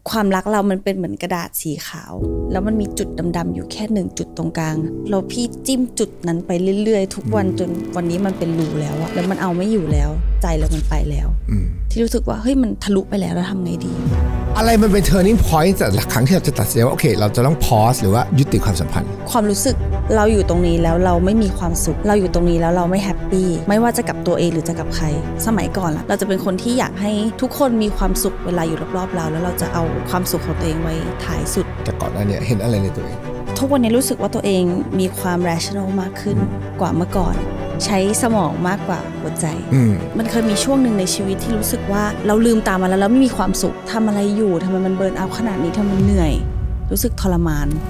ความรักเรามันเป็นเหมือนกระดาษสีขาวแล้วมันมีจุดดำๆอยู่แค่1จุดตรงกลางเราพี่จิ้มจุดนั้นไปเรื่อยๆทุกวันจนวันนี้มันเป็นรูแล้วอะแล้วมันเอาไม่อยู่แล้วใจเรามันไปแล้วที่รู้สึกว่าเฮ้ยมันทะลุไปแล้วทำไงดีอะไรมันเป็น turning point แต่ละครั้งที่เราจะตัดสินว่าโอเคเราจะต้อง pause หรือว่ายุติความสัมพันธ์ความรู้สึกเราอยู่ตรงนี้แล้วเราไม่มีความสุขเราอยู่ตรงนี้แล้วเราไม่แฮปปี้ไม่ว่าจะกับตัวเองหรือจะกับใครสมัยก่อนล่ะเราจะเป็นคนที่อยากให้ทุกคนมีความสุขเวลาอยู่รอบๆเราแล้วเราจะเอาความสุขของตัวเองไว้ท้ายสุดแต่ก่อนหน้านี้เห็นอะไรในตัวเองทุกวันนี้รู้สึกว่าตัวเองมีความ rational มากขึ้นกว่าเมื่อก่อนใช้สมองมากกว่าหัวใจมันเคยมีช่วงหนึ่งในชีวิตที่รู้สึกว่าเราลืมตามาแล้วไม่มีความสุขทำอะไรอยู่ทำไมมันเบิร์นเอาท์ขนาดนี้ทำไมมันเหนื่อยรู้สึกทรมาน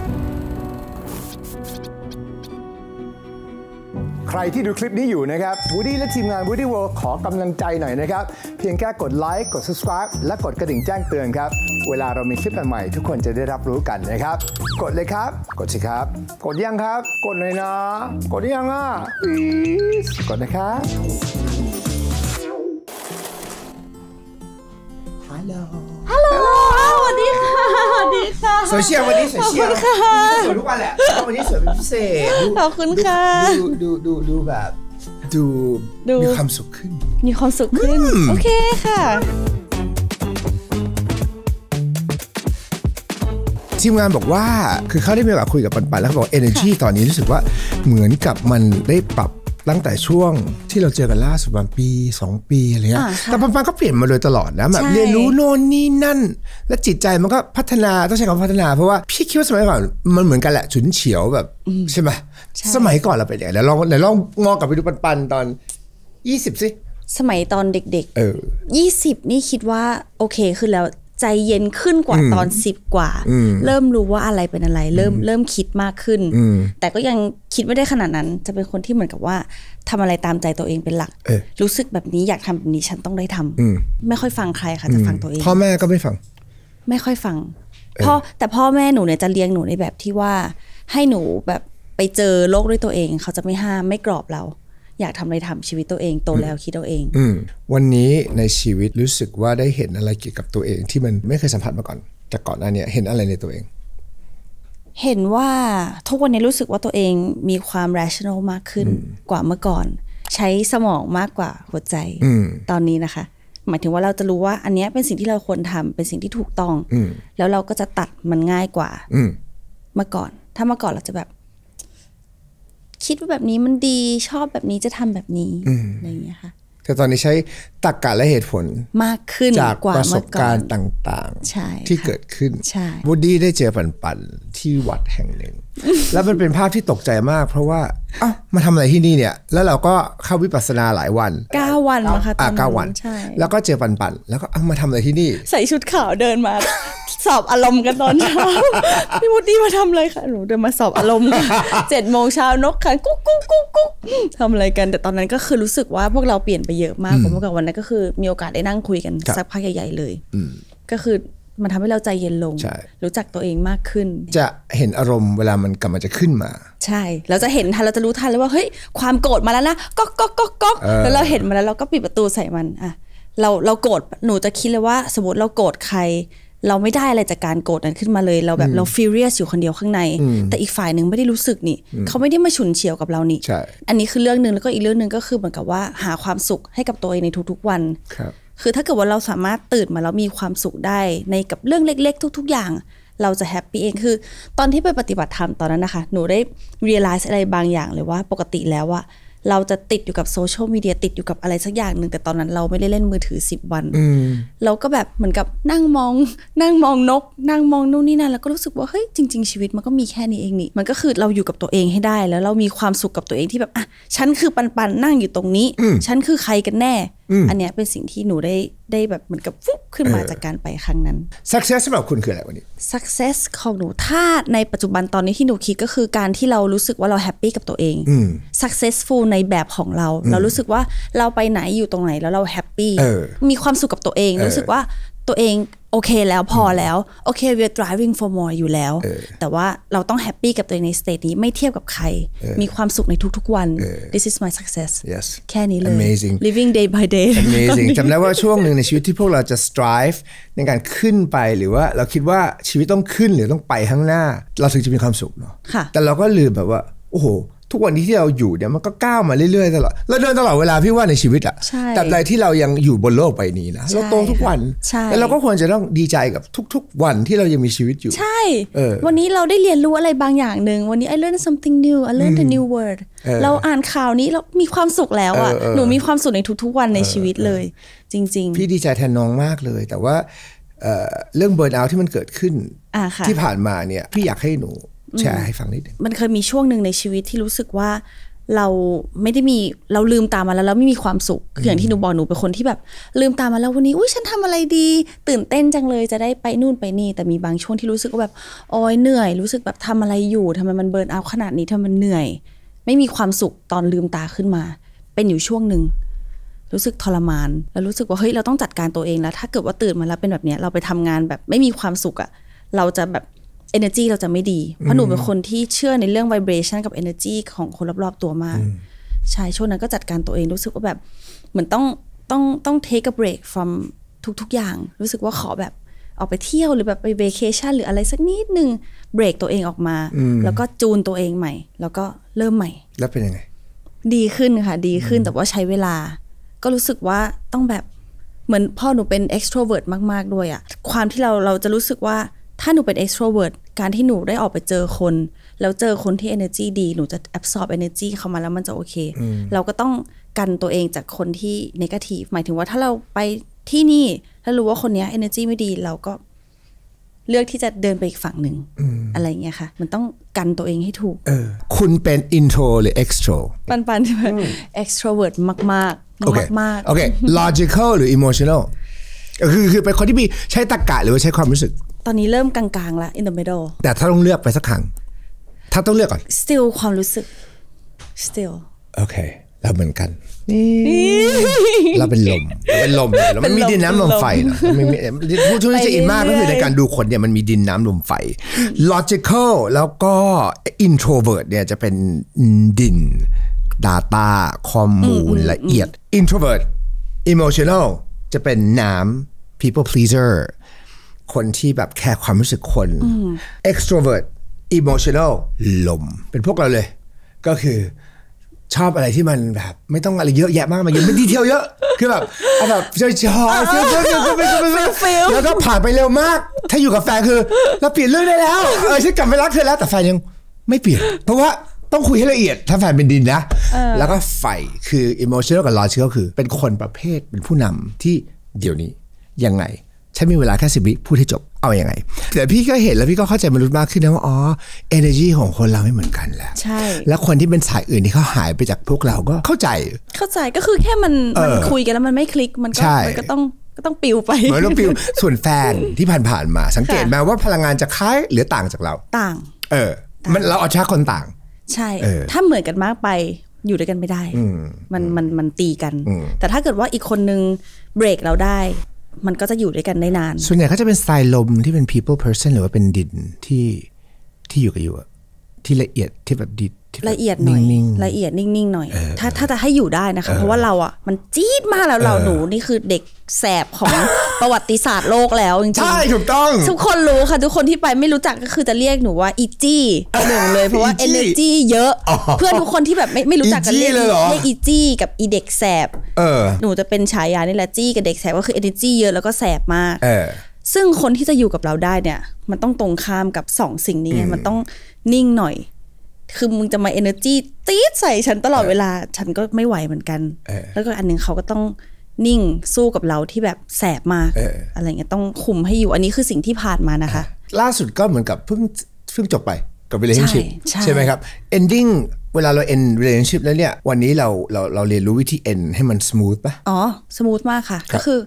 ใครที่ดูคลิปนี้อยู่นะครับ Woody และทีมงาน Woody World ขอกำลังใจหน่อยนะครับเพียงแค่กดไลค์กด subscribe และกดกระดิ่งแจ้งเตือนครับเวลาเรามีคลิปใหม่ๆทุกคนจะได้รับรู้กันนะครับกดเลยครับกดสิครับกดยังครับกดเลยนะกดยังอ่ะ please กดนะครับฮัลโหลสวัสดีค่ะสวัสดีค่ะโซเชียลวันนี้โซเชียลสวยทุกวันแหละวันนี้สวยเป็นพิเศษขอบคุณค่ะดูแบบมีความสุขขึ้นมีความสุขขึ้นโอเคค่ะทีมงานบอกว่าคือเขาได้มีโอกาสคุยกับปันแล้วเขาบอก energy ตอนนี้รู้สึกว่าเหมือนกับมันได้ปรับตั้งแต่ช่วงที่เราเจอกันล่าสุดประมาณปี2ปีอะไรเงี้ยแต่ปันก็เปลี่ยนมาโดยตลอดนะแบบเรียนรู้โน่นนี่นั่นและจิตใจมันก็พัฒนาต้องใช้คำพัฒนาเพราะว่าพี่คิดว่าสมัยก่อนมันเหมือนกันแหละฉุนเฉียวแบบใช่ไหมสมัยก่อนเราเป็นยังไงแล้วลองมองกลับไปดูปันตอน20สิสมัยตอนเด็กๆ20นี่คิดว่าโอเคขึ้นแล้วใจเย็นขึ้นกว่าตอน10กว่าเริ่มรู้ว่าอะไรเป็นอะไรเริ่มคิดมากขึ้นแต่ก็ยังคิดไม่ได้ขนาดนั้นจะเป็นคนที่เหมือนกับว่าทำอะไรตามใจตัวเองเป็นหลักรู้สึกแบบนี้อยากทำแบบนี้ฉันต้องได้ทำไม่ค่อยฟังใครค่ะจะฟังตัวเองพ่อแม่ก็ไม่ฟังไม่ค่อยฟังแต่พ่อแม่หนูเนี่ยจะเลี้ยงหนูในแบบที่ว่าให้หนูแบบไปเจอโลกด้วยตัวเองเขาจะไม่ห้ามไม่กรอบเราอยากทำอะไรทำชีวิตตัวเองโตแล้วคิดเอาเองวันนี้ในชีวิตรู้สึกว่าได้เห็นอะไรเกี่ยวกับตัวเองที่มันไม่เคยสัมผัสมาก่อนแต่ก่อนหน้านี้เห็นอะไรในตัวเองเห็นว่าทุกวันนี้รู้สึกว่าตัวเองมีความ rational มากขึ้นกว่าเมื่อก่อนใช้สมองมากกว่าหัวใจตอนนี้นะคะหมายถึงว่าเราจะรู้ว่าอันนี้เป็นสิ่งที่เราควรทำเป็นสิ่งที่ถูกต้องแล้วเราก็จะตัดมันง่ายกว่าเมื่อก่อนถ้าเมื่อก่อนเราจะแบบคิดว่าแบบนี้มันดีชอบแบบนี้จะทำแบบนี้อะไรอย่างเงี้ยค่ะแต่ตอนนี้ใช้ตรรกะและเหตุผลมากขึ้นจากประสบการณ์ต่างๆที่เกิดขึ้นวูดดี้ได้เจอปันที่วัดแห่งหนึ่งแล้วมันเป็นภาพที่ตกใจมากเพราะว่าเอ้ามาทำอะไรที่นี่เนี่ยแล้วเราก็เข้าวิปัสสนาหลายวัน 9 วันนะคะ 9 วันแล้วก็เจอปันแล้วก็มาทำอะไรที่นี่ใส่ชุดขาวเดินมาสอบอารมณ์กันตอนเช้าพี่วูดดี้มาทำอะไรคะหนูเดินมาสอบอารมณ์7 โมงเช้านกขันกุ๊กกุ๊กกุ๊กกุ๊กทำอะไรกันแต่ตอนนั้นก็คือรู้สึกว่าพวกเราเปลี่ยนไปเยอะมากเมื่อก่อนวันนั้นก็คือมีโอกาสได้นั่งคุยกันสักพักใหญ่ๆเลยก็คือมันทำให้เราใจเย็นลงรู้จักตัวเองมากขึ้นจะเห็นอารมณ์เวลามันกำลังจะขึ้นมาใช่เราจะเห็นทันเราจะรู้ทันเลยว่าเฮ้ยความโกรธมาแล้วนะก๊อกก๊อกก๊อกก๊อกแล้วเราเห็นมาแล้วเราก็ปิดประตูใส่มันอ่ะเราโกรธหนูจะคิดเลยว่าสมมติเราโกรธใครเราไม่ได้อะไรจากการโกรธนั้นขึ้นมาเลยเราแบบเรา furious อยู่คนเดียวข้างในแต่อีกฝ่ายหนึ่งไม่ได้รู้สึกนี่เขาไม่ได้มาฉุนเฉียวกับเรานี่อันนี้คือเรื่องนึงแล้วก็อีกเรื่องนึงก็คือเหมือนกับว่าหาความสุขให้กับตัวเองในทุกๆวันคือถ้าเกิดว่าเราสามารถตื่นมาแล้วมีความสุขได้ในกับเรื่องเล็กๆทุกๆอย่างเราจะแฮปปี้เองคือตอนที่ไปปฏิบัติธรรมตอนนั้นนะคะหนูได้ realize อะไรบางอย่างเลยว่าปกติแล้วอะเราจะติดอยู่กับโซเชียลมีเดียติดอยู่กับอะไรสักอย่างหนึ่งแต่ตอนนั้นเราไม่ได้เล่นมือถือ10 วันเราก็แบบเหมือนกับนั่งมองนกนั่งมองนู่นนี่นั่นแล้วก็รู้สึกว่าเฮ้ยจริงๆชีวิตมันก็มีแค่นี้เองนี่มันก็คือเราอยู่กับตัวเองให้ได้แล้วเรามีความสุขกับตัวเองที่แบบอ่ะฉันคือปันนั่งอยู่ตรงนี้ฉันคือใครกันแน่อันเนี้ยเป็นสิ่งที่หนูได้แบบเหมือนกับฟุ๊บขึ้นมาจากการไปครั้งนั้น success สำหรับคุณคืออะไรวันนี้ success ของหนูถ้าในปัจจุบันตอนนี้ที่หนูคิดก็คือการที่เรารู้สึกว่าเราแฮปปี้กับตัวเอง successful ในแบบของเรารู้สึกว่าเราไปไหนอยู่ตรงไหนแล้วเราแฮปปี้มีความสุขกับตัวเองรู้สึกว่าตัวเองโอเคแล้วพอแล้วโอเค we're driving for more อยู่แล้วแต่ว่าเราต้องแฮปปี้กับตัวเองในสเตจนี้ไม่เทียบกับใครมีความสุขในทุกๆวัน this is my success แค่นี้เลย amazing living day by day amazing จำได้ว่าช่วงหนึ่งในชีวิตที่พวกเราจะ strive ในการขึ้นไปหรือว่าเราคิดว่าชีวิตต้องขึ้นหรือต้องไปข้างหน้าเราถึงจะมีความสุขเนาะแต่เราก็ลืมแบบว่าโอ้โหทุกวันนี้ที่เราอยู่เนี่ยมันก็ก้าวมาเรื่อยๆตลอดเราเดินตลอดเวลาพี่ว่าในชีวิตอะแต่ใดที่เรายังอยู่บนโลกใบนี้นะเราโตทุกวันแล้วเราก็ควรจะต้องดีใจกับทุกๆวันที่เรายังมีชีวิตอยู่ใช่วันนี้เราได้เรียนรู้อะไรบางอย่างหนึ่งวันนี้ I learned something new I learned a new word เราอ่านข่าวนี้เรามีความสุขแล้วอะหนูมีความสุขในทุกๆวันในชีวิตเลยจริงๆพี่ดีใจแทนน้องมากเลยแต่ว่าเรื่องเบิร์นเอาท์ที่มันเกิดขึ้นที่ผ่านมาเนี่ยพี่อยากให้หนูแชร์ให้ฟังนิดนึงมันเคยมีช่วงหนึ่งในชีวิตที่รู้สึกว่าเราไม่ได้มีเราลืมตามาแล้วไม่มีความสุขอย่างที่หนูบอกหนูเป็นคนที่แบบลืมตามาแล้ววันนี้อุ้ยฉันทำอะไรดีตื่นเต้นจังเลยจะได้ไปนู่นไปนี่แต่มีบางช่วงที่รู้สึกว่าแบบโอ๊ยเหนื่อยรู้สึกแบบทำอะไรอยู่ทำไมมันเบิร์นเอาท์ขนาดนี้ทำไมมันเหนื่อยไม่มีความสุขตอนลืมตาขึ้นมาเป็นอยู่ช่วงหนึ่งรู้สึกทรมานแล้วรู้สึกว่าเฮ้ยเราต้องจัดการตัวเองแล้วถ้าเกิดว่าตื่นมาแล้วเป็นแบบนี้เราไปทำงานแบบไม่มีความสุขอะเราจะแบบenergy เราจะไม่ดีเพราะหนูเป็นคนที่เชื่อในเรื่อง vibration กับ energy ของคนรอบๆตัวมากใช่ช่วงนั้นก็จัดการตัวเองรู้สึกว่าแบบเหมือนต้อง take a break from ทุกๆอย่างรู้สึกว่าขอแบบออกไปเที่ยวหรือแบบไป vacation หรืออะไรสักนิดนึงเบรกตัวเองออกมาแล้วก็จูนตัวเองใหม่แล้วก็เริ่มใหม่แล้วเป็นยังไงดีขึ้นค่ะดีขึ้นแต่ว่าใช้เวลาก็รู้สึกว่าต้องแบบเหมือนพ่อหนูเป็น extrovert มากๆด้วยอะความที่เราจะรู้สึกว่าถ้าหนูเป็น extrovert การที่หนูได้ออกไปเจอคนแล้วเจอคนที่ energy ดีหนูจะ absorb energy เข้ามาแล้วมันจะโอเคเราก็ต้องกันตัวเองจากคนที่ negative หมายถึงว่าถ้าเราไปที่นี่ถ้ารู้ว่าคนนี้ energy ไม่ดีเราก็เลือกที่จะเดินไปอีกฝั่งหนึ่งอะไรเงี้ยค่ะมันต้องกันตัวเองให้ถูกคุณเป็น intro หรือ extro ปันใช่ไหม extrovert มากๆมากโอเค logical หรือ emotional คือเป็นคนที่มีใช้ตรรกะหรือว่าใช้ความรู้สึกตอนนี้เริ่มกลางๆแล้ว in the middle แต่ถ้าต้องเลือกไปสักครั้งถ้าต้องเลือกก่อน still ความรู้สึก still โอเคเราเหมือนกันเราเป็นลมเราไม่มีดินน้ำลมไฟหรอกผู้ช่วยจะอินมากก็คือในการดูคนเนี่ยมันมีดินน้ำลมไฟ logical แล้วก็ introvert เนี่ยจะเป็นดิน data ข้อมูลละเอียด introvert emotional จะเป็นน้ำ people pleaser คนที่แบบแค่ความรู้สึกคน extrovert emotional ลมเป็นพวกเราเลยก็คือชอบอะไรที่มันแบบไม่ต้องอะไรเยอะแยะมากมันไม่ดีเทลเยอะคือแบบเอาแบบชอยๆแล้วก็ผ่านไปเร็วมากถ้าอยู่กับแฟนคือเราเปลี่ยนเรื่องได้แล้วฉันกลับไปรักเธอแล้วแต่แฟนยังไม่เปลี่ยนเพราะว่าต้องคุยให้ละเอียดถ้าแฟนเป็นดินนะแล้วก็ไฟคือ emotional กับ logical คือเป็นคนประเภทเป็นผู้นำที่เดี๋ยวนี้ยังไงฉันมีเวลาแค่10 วิพูดให้จบเอาอย่างไงแต่พี่ก็เห็นแล้วพี่ก็เข้าใจมนุษย์มากขึ้นนะว่าอ๋อ energy ของคนเราไม่เหมือนกันแล้วใช่แล้วคนที่เป็นสายอื่นที่เขาหายไปจากพวกเราก็เข้าใจก็คือแค่มันคุยกันแล้วมันไม่คลิกมันก็ต้องปิวไปเหมือนต้องปิวส่วนแฟนที่ผ่านมาสังเกตไหมว่าพลังงานจะคล้ายหรือต่างจากเราต่างมันเราเอาชาคนต่างใช่ถ้าเหมือนกันมากไปอยู่ด้วยกันไม่ได้มันตีกันแต่ถ้าเกิดว่าอีกคนนึงเบรกเราได้มันก็จะอยู่ด้วยกันได้นานส่วนใหญ่เขาจะเป็นสไตล์ลมที่เป็น people person หรือว่าเป็นดินที่อยู่กับอยู่ที่ละเอียดที่แบบดินละเอียดหน่อยละเอียดนิ่งๆหน่อยถ้าจะให้อยู่ได้นะคะเพราะว่าเราอ่ะมันจี๊ดมากแล้วเราหนูนี่คือเด็กแสบของประวัติศาสตร์โลกแล้วจริงๆใช่ถูกต้องทุกคนรู้ค่ะทุกคนที่ไปไม่รู้จักก็คือจะเรียกหนูว่าอีจี้หนึ่งเลยเพราะว่า energy เยอะเพื่อนทุกคนที่แบบไม่รู้จักกันเรียกอีจี้กับอีเด็กแสบหนูจะเป็นฉายานี่แหละจี้กับเด็กแสบก็คือ energy เยอะแล้วก็แสบมากซึ่งคนที่จะอยู่กับเราได้เนี่ยมันต้องตรงข้ามกับ2สิ่งนี้มันต้องนิ่งหน่อยคือมึงจะมา energy ตี๊ดใส่ฉันตลอดเวลาฉันก็ไม่ไหวเหมือนกันแล้วก็อันนึงเขาก็ต้องนิ่งสู้กับเราที่แบบแสบมากอะไรเงี้ยต้องคุมให้อยู่อันนี้คือสิ่งที่ผ่านมานะคะล่าสุดก็เหมือนกับเพิ่งจบไปกับ relationship ใช่ไหมครับ ending เวลาเรา end relationship แล้วเนี่ยวันนี้เราเรียนรู้วิธี end ให้มัน smooth ป่ะ smooth มากค่ะก็คือ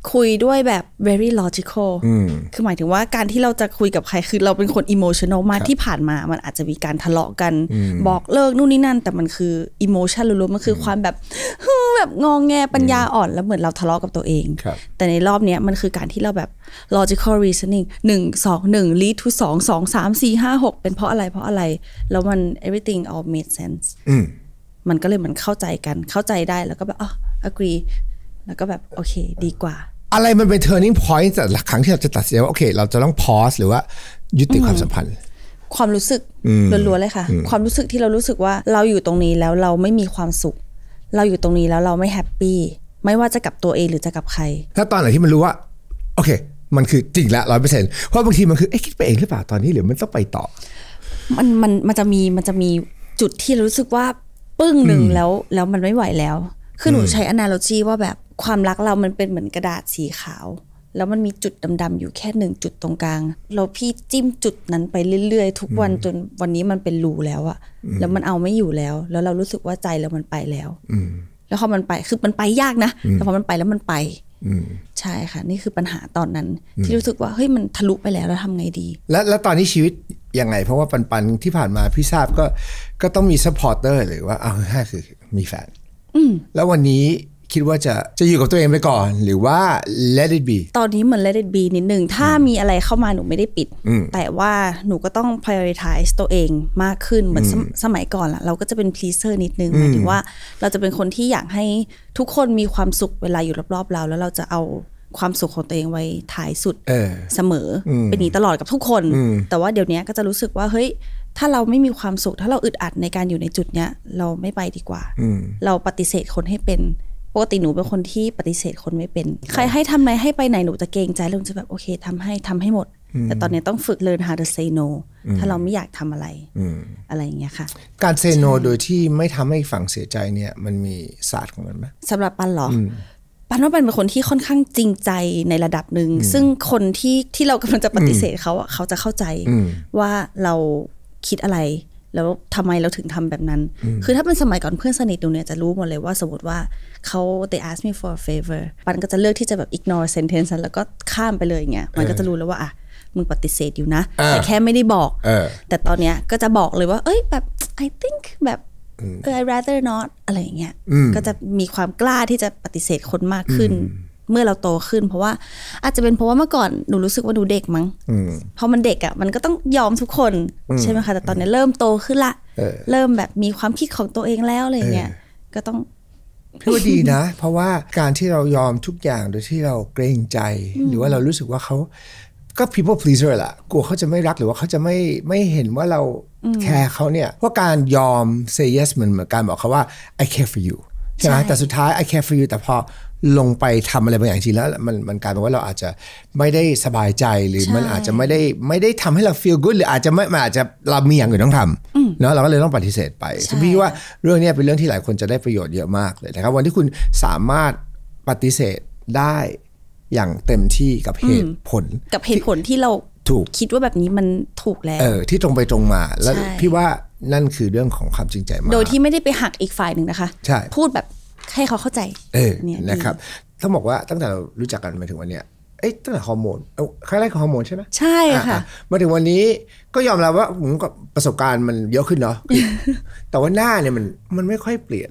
คุยด้วยแบบ very logical คือหมายถึงว่าการที่เราจะคุยกับใครคือเราเป็นคน emotional มากที่ผ่านมามันอาจจะมีการทะเลาะกันบอกเลิกนู่นนี่นั่นแต่มันคือ emotion ล้วนๆมันคือความแบบแบบงองแงปัญญาอ่อนแล้วเหมือนเราทะเลาะกับตัวเองแต่ในรอบนี้มันคือการที่เราแบบ logical reasoning 1 2 1 lead to 2 2 3 4 5 6เป็นเพราะอะไรแล้วมัน everything all made sense มันก็เลยเหมือนเข้าใจกันเข้าใจได้แล้วก็แบบagree แล้วก็แบบโอเคดีกว่าอะไรมันเป็น turning point แต่ละครั้งที่เราจะตัดสินว่าโอเคเราจะต้อง pause หรือว่ายุติความสัมพันธ์ความรู้สึกล้วนๆเลยค่ะความรู้สึกที่เรารู้สึกว่าเราอยู่ตรงนี้แล้วเราไม่มีความสุขเราอยู่ตรงนี้แล้วเราไม่แฮปปี้ไม่ว่าจะกับตัวเองหรือจะกับใครถ้าตอนไหนที่มันรู้ว่าโอเคมันคือจริงละ 100% เพราะบางทีมันคือคิดไปเองหรือเปล่าตอนนี้หรือมันต้องไปต่อมันจะมีจุดที่รู้สึกว่าปึ้งหนึ่งแล้วมันไม่ไหวแล้วคือหนูใช้ analogy ว่าแบบความรักเรามันเป็นเหมือนกระดาษสีขาวแล้วมันมีจุดดำๆอยู่แค่1จุดตรงกลางแล้วพี่จิ้มจุดนั้นไปเรื่อยๆทุกวันจนวันนี้มันเป็นรูแล้วอะแล้วมันเอาไม่อยู่แล้วเรารู้สึกว่าใจเรามันไปแล้วแล้วพอมันไปคือมันไปยากนะแต่พอมันไปแล้วมันไปใช่ค่ะนี่คือปัญหาตอนนั้นที่รู้สึกว่าเฮ้ยมันทะลุไปแล้วทำไงดีแล้วตอนนี้ชีวิตยังไงเพราะว่าปันที่ผ่านมาพี่ทราบก็ต้องมีซัพพอร์เตอร์หรือว่าคือมีแฟนแล้ววันนี้คิดว่าจะอยู่กับตัวเองไปก่อนหรือว่า let it be ตอนนี้เหมือน let it be นิดนึงถ้ามีอะไรเข้ามาหนูไม่ได้ปิดแต่ว่าหนูก็ต้อง prioritize ตัวเองมากขึ้นเหมือนสมัยก่อนล่ะเราก็จะเป็น pleaser นิดนึงหมายถึงว่าเราจะเป็นคนที่อยากให้ทุกคนมีความสุขเวลาอยู่รอบๆเราแล้วเราจะเอาความสุขของตัวเองไว้ท้ายสุดเสมอเป็นนี้ตลอดกับทุกคนแต่ว่าเดี๋ยวนี้ก็จะรู้สึกว่าเฮ้ยถ้าเราไม่มีความสุขถ้าเราอึดอัดในการอยู่ในจุดเนี้ยเราไม่ไปดีกว่าเราปฏิเสธคนให้เป็นปกติหนูเป็นคนที่ปฏิเสธคนไม่เป็นใครให้ทำอะไรให้ไปไหนหนูจะเกรงใจแล้วหนูจะแบบโอเคทำให้หมดแต่ตอนนี้ต้องฝึก learn how to say no ถ้าเราไม่อยากทำอะไรอะไรอย่างเงี้ยค่ะการ say no โดยที่ไม่ทำให้ฝั่งเสียใจเนี่ยมันมีศาสตร์ของมันไหมสำหรับปันหรอปันว่าปันเป็นคนที่ค่อนข้างจริงใจในระดับหนึ่งซึ่งคนที่เรากำลังจะปฏิเสธเขาจะเข้าใจว่าเราคิดอะไรแล้วทำไมเราถึงทำแบบนั้นคือถ้าเป็นสมัยก่อนเพื่อนสนิทหนูเนี่ยจะรู้หมดเลยว่าสมมติว่าเขา they ask me for a favor ปันก็จะเลือกที่จะแบบ ignore sentence แล้วก็ข้ามไปเลยอย่างเงี้ยมันก็จะรู้แล้วว่ามึงปฏิเสธอยู่นะแต่แค่ไม่ได้บอกแต่ตอนเนี้ยก็จะบอกเลยว่าเอ้ยแบบ I think แบบI rather not อะไรอย่างเงี้ยก็จะมีความกล้าที่จะปฏิเสธคนมากขึ้นเมื่อเราโตขึ้นเพราะว่าอาจจะเป็นเพราะว่าเมื่อก่อนหนูรู้สึกว่าหนูเด็กมั้งพอมันเด็กอ่ะมันก็ต้องยอมทุกคนใช่ไหมคะแต่ตอนนี้เริ่มโตขึ้นละเริ่มแบบมีความคิดของตัวเองแล้วอะไรเงี้ยก็ต้องพี่ว่าดีนะเพราะว่าการที่เรายอมทุกอย่างโดยที่เราเกรงใจหรือว่าเรารู้สึกว่าเขาก็ people pleaser แหละกลัวเขาจะไม่รักหรือว่าเขาจะไม่เห็นว่าเราแคร์เขาเนี่ยเพราะการยอม say yes เหมือนการบอกเขาว่า I care for you ใช่ไหมแต่สุดท้าย I care for you แต่พอลงไปทำอะไรบางอย่างจริงแล้วมันกลายเป็นว่าเราอาจจะไม่ได้สบายใจหรือมันอาจจะไม่ได้ทำให้เรา feel good หรืออาจจะมันอาจจะเรามีอย่างอื่นต้องทำเนาะเราก็เลยต้องปฏิเสธไปพี่ว่าเรื่องนี้เป็นเรื่องที่หลายคนจะได้ประโยชน์เยอะมากเลยนะครับวันที่คุณสามารถปฏิเสธได้อย่างเต็มที่กับเหตุผลที่เราถูกคิดว่าแบบนี้มันถูกแล้วที่ตรงไปตรงมาแล้วพี่ว่านั่นคือเรื่องของความจริงใจมากโดยที่ไม่ได้ไปหักอีกฝ่ายหนึ่งนะคะพูดแบบให้เขาเข้าใจนะครับต้องบอกว่าตั้งแต่เรารู้จักกันมาถึงวันเนี้ยตั้งแต่ฮอร์โมนครั้งแรกคือฮอร์โมนใช่ไหมใช่ค่ะมาถึงวันนี้ก็ยอมรับว่าผมก็ประสบการณ์มันเยอะขึ้นเนาะแต่ว่าหน้าเนี่ยมันไม่ค่อยเปลี่ยน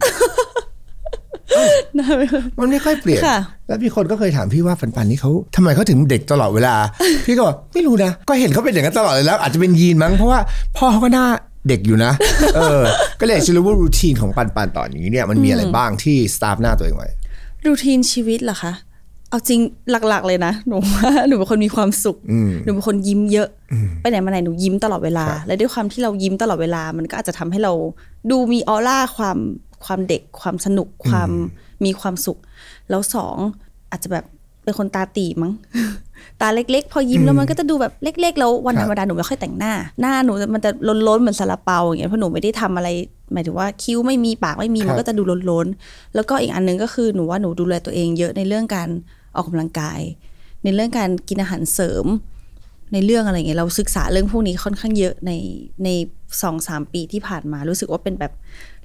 มันไม่ค่อยเปลี่ยนแล้วมีคนก็เคยถามพี่ว่าปันนี่เขาทำไมเขาถึงเด็กตลอดเวลาพี่ก็บอกไม่รู้นะก็เห็นเขาเป็นอย่างนั้นตลอดเลยแล้วอาจจะเป็นยีนมั้งเพราะว่าพ่อเขาก็หน้าเด็กอยู่นะก็เลยจะรู้ว่ารูทีนของปันตอนนี้เนี่ยมันมีอะไรบ้างที่สตาร์ฟหน้าตัวเองไว้รูทีนชีวิตเหรอคะเอาจริงหลักๆเลยนะหนูว่าหนูเป็นคนมีความสุขหนูเป็นคนยิ้มเยอะไปไหนมาไหนหนูยิ้มตลอดเวลาและด้วยความที่เรายิ้มตลอดเวลามันก็อาจจะทำให้เราดูมีออร่าความเด็กความสนุกความมีความสุขแล้ว2อาจจะแบบเป็นคนตาตีมั้งตาเล็กๆพอยิ้มแล้วมันก็จะดูแบบเล็กๆแล้ววันธรรมดาหนูไม่ค่อยแต่งหน้าหนูมันจะล้นๆเหมือนซาลาเปาอย่างเงี้ยเพราะหนูไม่ได้ทำอะไรหมายถึงว่าคิ้วไม่มีปากไม่มีมันก็จะดูล้นๆแล้วก็อีกอันนึงก็คือหนูว่าหนูดูแลตัวเองเยอะในเรื่องการออกกำลังกายในเรื่องการกินอาหารเสริมในเรื่องอะไรเงี้ยเราศึกษาเรื่องพวกนี้ค่อนข้างเยอะใน 2-3 ปีที่ผ่านมารู้สึกว่าเป็นแบบ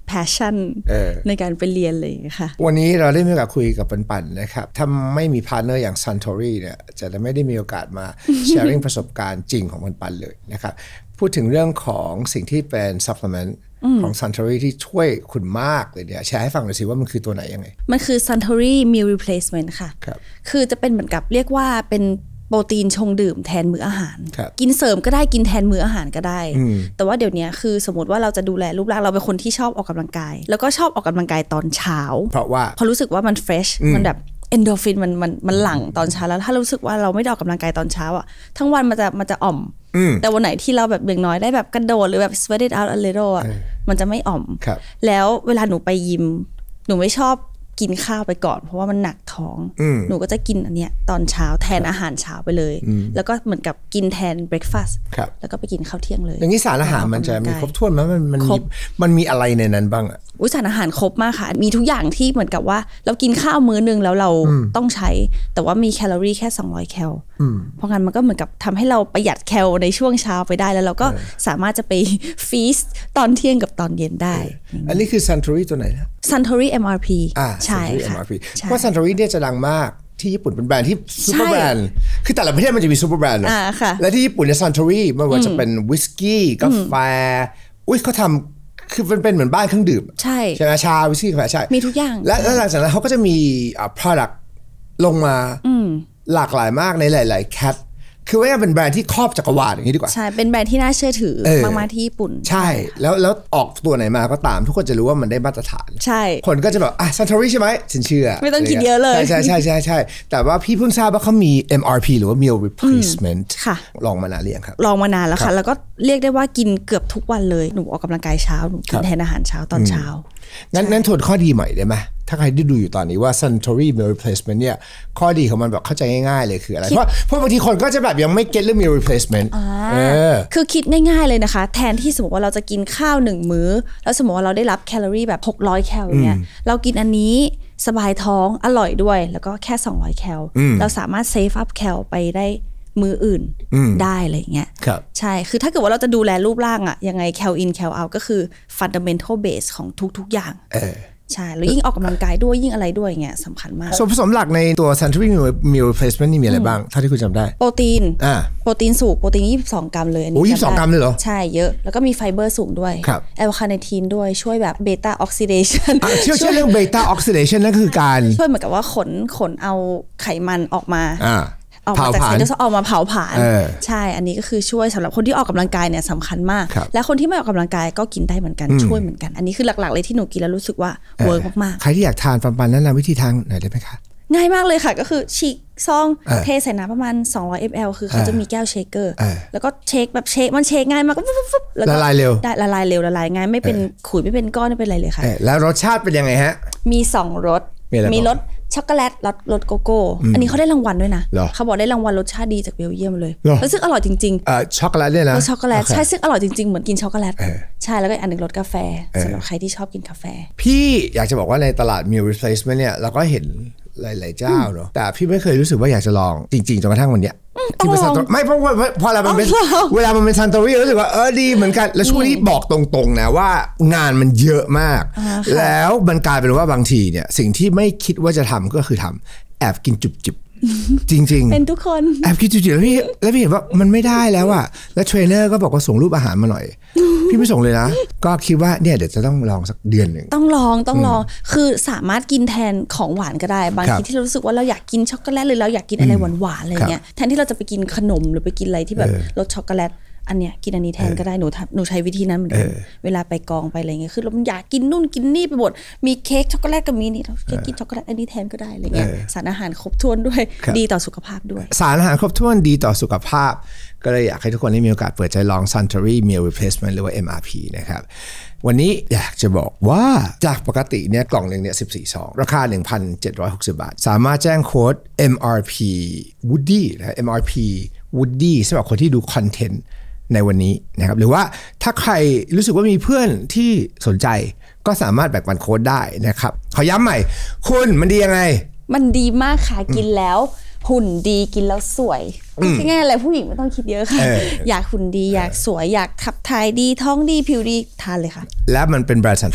passion ในการไปเรียนเลยค่ะวันนี้เราได้มีโอกาสคุยกับปันนะครับถ้าไม่มีพาร์ทเนอร์อย่าง Suntory เนี่ยจะไม่ได้มีโอกาสมา sharing ประสบการณ์จริงของปันเลยนะครับพูดถึงเรื่องของสิ่งที่เป็น supplement ของ Suntory ที่ช่วยคุณมากเลยเนี่ยแชร์ให้ฟังหน่อยสิว่ามันคือตัวไหนยังไงมันคือ Suntory Meal Replacement ค่ะคือจะเป็นเหมือนกับเรียกว่าเป็นโปรตีนชงดื่มแทนมื้ออาหารกินเสริมก็ได้กินแทนมื้ออาหารก็ได้แต่ว่าเดี๋ยวนี้คือสมมติว่าเราจะดูแลรูปร่างเราเป็นคนที่ชอบออกกำลังกายแล้วก็ชอบออกกำลังกายตอนเช้าพอรู้สึกว่ามันเฟรชมันแบบเอนโดฟินมันหลั่งตอนเช้าแล้วถ้ารู้สึกว่าเราไม่ได้ออกกำลังกายตอนเช้าอ่ะทั้งวันมันจะอ่อมแต่วันไหนที่เราแบบอย่างน้อยได้แบบกระโดดหรือแบบ sweat it out a little อ่ะมันจะไม่อ่อมแล้วเวลาหนูไปยิมหนูไม่ชอบกินข้าวไปก่อนเพราะว่ามันหนักท้องหนูก็จะกินอันเนี้ยตอนเช้าแทนอาหารเช้าไปเลยแล้วก็เหมือนกับกินแทนเบรคฟาสต์แล้วก็ไปกินข้าวเที่ยงเลยอย่างนี้สารอาหารมันจะมีครบถ้วนไหมมันมีอะไรในนั้นบ้างอ่ะสารอาหารครบมากค่ะมีทุกอย่างที่เหมือนกับว่าเรากินข้าวมื้อนึงแล้วเราต้องใช้แต่ว่ามีแคลอรี่แค่200แคลเพราะงั้นมันก็เหมือนกับทำให้เราประหยัดแคลในช่วงเช้าไปได้แล้วเราก็สามารถจะไปฟีสต์ตอนเที่ยงกับตอนเย็นได้อันนี้คือ Suntory ตัวไหนนะ Suntory MRP ใช่ค่ะเพราะ Suntory เนี่ยจะดังมากที่ญี่ปุ่นเป็นแบรนด์ที่ซูเปอร์แบรนด์คือแต่ละประเทศมันจะมีซูเปอร์แบรนด์และที่ญี่ปุ่นเนี่ย Suntory ไม่ว่าจะเป็นวิสกี้กาแฟเขาทำคือเป็นเหมือนบ้านเครื่องดื่มใช่ไหมชาวิสกี้กาแฟใช่มีทุกอย่างและหลังจากนั้นเขาก็จะมีproduct ลงมาหลากหลายมากในหลายๆแคทคือว่าเป็นแบรนด์ที่ครอบจักรวาลอย่างนี้ดีกว่าใช่เป็นแบรนด์ที่น่าเชื่อถือมากๆที่ญี่ปุ่นใช่แล้วออกตัวไหนมาก็ตามทุกคนจะรู้ว่ามันได้มาตรฐานใช่คนก็จะแบบSuntory ใช่ไหมฉันเชื่อไม่ต้องคิดเยอะเลยใช่แต่ว่าพี่เพิ่งทราบว่าเขามี MRP หรือว่า Meal Replacement ลองมานานหรือยังครับลองมานานแล้วค่ะแล้วก็เรียกได้ว่ากินเกือบทุกวันเลยหนูออกกำลังกายเช้าหนูกินแทนอาหารเช้าตอนเช้างั้นทวนข้อดีใหม่ได้ไหมถ้าใครที่ดูอยู่ตอนนี้ว่า Suntory Meal Replacement เนี่ยข้อดีของมันแบบเข้าใจง่ายๆเลยคืออะไรเพราะบางทีคนก็จะแบบยังไม่เก็ตเรื่อง Meal Replacement คือคิดง่ายๆเลยนะคะแทนที่สมมติว่าเราจะกินข้าว1มื้อแล้วสมมติว่าเราได้รับแคลอรี่แบบ600แคลเนี่ยเรากินอันนี้สบายท้องอร่อยด้วยแล้วก็แค่200แคลเราสามารถเซฟอัพแคลไปได้มื้ออื่นได้อะไรอย่างเงี้ยใช่คือถ้าเกิดว่าเราจะดูแลรูปร่างอะยังไงแคลอินแคลเอาก็คือ fundamental base ของทุกๆอย่างใช่แล้วยิ่งออกกำลังกายด้วยยิ่งอะไรด้วยเงี้ยสำคัญมากส่วนผสมหลักในตัว Suntory Meal Replacement นี่มีอะไรบ้างเท่าที่คุณจำได้โปรตีนสูงโปรตีน22 กรัมเลยอันนี้ 22 กรัมเลยเหรอใช่เยอะแล้วก็มีไฟเบอร์สูงด้วยแอลคาเนทีนด้วยช่วยแบบเบต้าออกซิเดชันช่วยเรื่องเบต้าออกซิเดชันนั่นคือการช่วยเหมือนกับว่าขนเอาไขมันออกมาออกมาจากเซลล์ออกมาเผาผลาญใช่อันนี้ก็คือช่วยสำหรับคนที่ออกกำลังกายเนี่ยสำคัญมากและคนที่ไม่ออกกำลังกายก็กินได้เหมือนกันช่วยเหมือนกันอันนี้คือหลักๆเลยที่หนูกินแล้วรู้สึกว่าเวิร์กมากๆใครที่อยากทานปันแนะนำวิธีทานหน่อยได้ไหมคะง่ายมากเลยค่ะก็คือฉีกซองเทใส่น้ำประมาณ200 ml คือเขาจะมีแก้วเชคเกอร์แล้วก็เชคแบบเชคมันเชคง่ายมากละลายเร็วได้ละลายเร็วละลายง่ายไม่เป็นขุยไม่เป็นก้อนไม่เป็นอะไรเลยค่ะแล้วรสชาติเป็นยังไงฮะมี2รสมีรสช็อกโกแลตรสโกโก้อันนี้เขาได้รางวัลด้วยนะเขาบอกได้รางวัลรสชาติดีจากเบลเยียมเลยแล้วซึ่งอร่อยจริงๆช็อกโกแลตเนี่ยนะรสช็อกโกแลตใช่ซึ่งอร่อยจริงๆเหมือนกินช็อกโกแลตใช่แล้วก็อันนึงรสกาแฟสำหรับใครที่ชอบกินกาแฟพี่อยากจะบอกว่าในตลาด Meal Replacement เนี่ยเราก็เห็นหลายๆเจ้าเนาะแต่พี่ไม่เคยรู้สึกว่าอยากจะลองจริงๆจนกระทั่งวันเนี้ยที่เป็นSuntoryไม่เพราะเวลามันเป็นSuntoryรู้สึกว่าดีเหมือนกันแล้วช่วงนี้บอกตรงๆนะว่างานมันเยอะมากแล้วมันกลายเป็นว่าบางทีเนี่ยสิ่งที่ไม่คิดว่าจะทำก็คือทำแอบกินจุบจริงๆเป็นทุกคนแอบกินจุบแล้วพี่เห็นว่ามันไม่ได้แล้วอะแล้วเทรนเนอร์ก็บอกว่าส่งรูปอาหารมาหน่อยพี่ไม่ส่งเลยนะก็คิดว่าเนี่ยเดี๋ยวจะต้องลองสักเดือนหนึ่งต้องลองคือสามารถกินแทนของหวานก็ได้บางทีที่เรารู้สึกว่าเราอยากกินช็อกโกแลตหรือเราอยากกินอะไรหวานๆอะไรเงี้ยแทนที่เราจะไปกินขนมหรือไปกินอะไรที่แบบรสช็อกโกแลตอันเนี้ยกินอันนี้แทนก็ได้หนูใช้วิธีนั้นเหมือนกันเวลาไปกองไปอะไรเงี้ยคือเราอยากกินนู่นกินนี่ไปหมดมีเค้กช็อกโกแลตก็มีนี่เราจะกินช็อกโกแลตอันนี้แทนก็ได้อะไรเงี้ยสารอาหารครบถ้วนด้วยดีต่อสุขภาพด้วยสารอาหารครบถ้วนดีต่อสุขภาพก็เลยอยากให้ทุกคนได้มีโอกาสเปิดใจลอง Suntory Meal Replacement หรือว่า MRP นะครับวันนี้อยากจะบอกว่าจากปกติเนี่ยกล่องนึงเนี่ย14ซองราคา 1,760 บาทสามารถแจ้งโค้ด MRP Woody นะ MRP Woody สำหรับคนที่ดูคอนเทนต์ในวันนี้นะครับหรือว่าถ้าใครรู้สึกว่ามีเพื่อนที่สนใจก็สามารถแบ่งปันโค้ดได้นะครับขอย้ำใหม่คุณมันดียังไงมันดีมากค่ะกินแล้วหุ่นดีกินแล้วสวยง่ายๆอะไรผู้หญิงไม่ต้องคิดเยอะค่ะอยากหุ่นดีอยากสวยอยากขับถ่ายดีท้องดีผิวดีทานเลยค่ะและมันเป็นแบรนด์ Suntory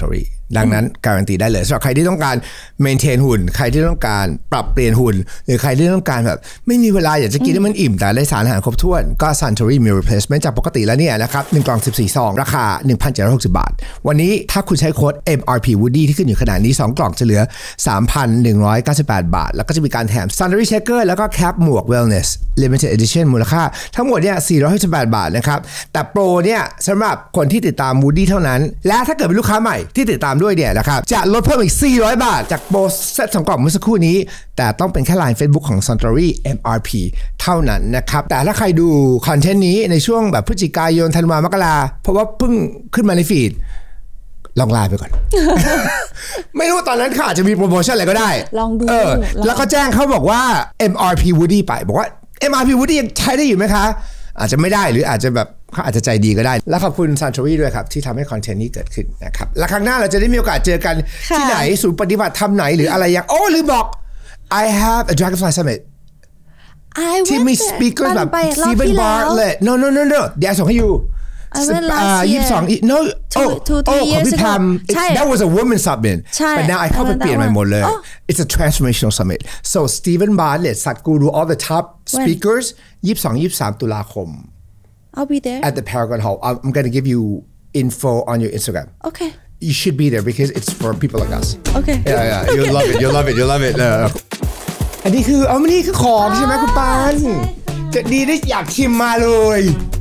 ดังนั้นการันตีได้เลยสำหรับใครที่ต้องการเมนเทนหุ่นใครที่ต้องการปรับเปลี่ยนหุ่นหรือใครที่ต้องการแบบไม่มีเวลาอยากจะกินให้มันอิ่มแต่ได้สารอาหารครบถ้วนก็ Suntory Meal Replacement จากปกติแล้วเนี่ยนะครับ1กล่อง14ซองราคา 1,760 บาทวันนี้ถ้าคุณใช้โค้ด MRP Woody ที่ขึ้นอยู่ขนาดนี้2กล่องจะเหลือ 3,198 บาทแล้วก็จะมีการแถม Suntory Shaker แล้วก็แคปหมวก Wellness Limited Edition มูลค่าทั้งหมดเนี่ย468 บาทนะครับแต่โปรเนี่ยสำหรับคนที่ติดตาม Woody เท่านั้นและถ้าเกิดเป็นลูกค้าใหม่ที่ติดตามด้วยเนี่ยนะครับจะลดเพิ่มอีก400 บาทจากโปรเซต2กล่องเมื่อสักครู่นี้แต่ต้องเป็นแค่ LINE Facebook ของ Suntory MRP เท่านั้นนะครับแต่ถ้าใครดูคอนเทนต์นี้ในช่วงแบบพฤศจิกายนธันวามกราเพราะว่าเพิ่งขึ้นมาในฟีดลองไลน์ไปก่อน ไม่รู้ตอนนั้นเขาอาจจะมีโปรโมชั่นอะไรก็ได้ลองดูแล้วก็แจ้งเขาบอกว่า MRP Woody ไปบอกว่า MRP Woody ยังใช้ได้อยู่ไหมคะอาจจะไม่ได้หรืออาจจะแบบเขาอาจจะใจดีก็ได้แล้วขอบคุณ Suntory ด้วยครับที่ทำให้คอนเทนต์นี้เกิดขึ้นนะครับและครั้งหน้าเราจะได้มีโอกาสเจอกันที่ไหนศูนย์ปฏิบัติธรรมไหนหรืออะไรอย่างลืมบอก I have a Dragonfly Summit ที่มีสปีกเกอร์แบบ Stephen Bartlett no เดี๋ยวส่งให้อยู่22 no ของพี่พาม that was a woman summit but now I เข้าไปเปลี่ยนใหม่หมดเลย it's a transformational summit so Stephen Bartlett สัตว์กูรู all the top speakers 22-23 ตุลาคม I'll be there at the Paragon Hall I'm going to give you info on your Instagram okay you should be there because it's for people like us okay yeah you'll love it อันนี้คือนี่คือของใช่ไหมคุณปานจะดีได้อยากชิมมาเลย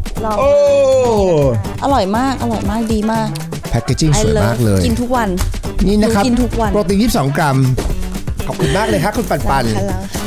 อร่อยมากดีมากแพคเกจจิ้งสวยมากเลยกินทุกวันนี่นะครับกินทุกวันโปรตีน22 กรัมขอบคุณมากเลยครับคุณปัน